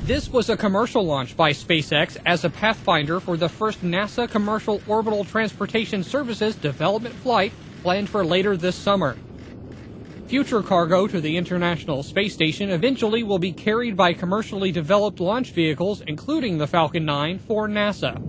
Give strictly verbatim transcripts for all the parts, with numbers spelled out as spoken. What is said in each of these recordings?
This was a commercial launch by SpaceX as a pathfinder for the first NASA Commercial Orbital Transportation Services development flight planned for later this summer. Future cargo to the International Space Station eventually will be carried by commercially developed launch vehicles, including the Falcon nine for NASA.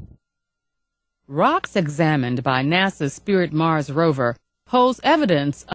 Rocks examined by NASA's Spirit Mars rover pose evidence